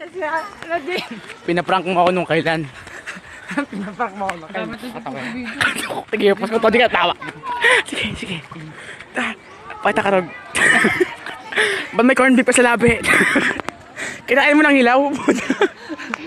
Pinaprank mo ako nung kailan. Pinaprank mo ako na kayo. Sige, post ko to, di ka tawa. Sige, sige. Pakita ka rog. Ba't may corned beef pa sa labi? Kinain mo ng hilaw?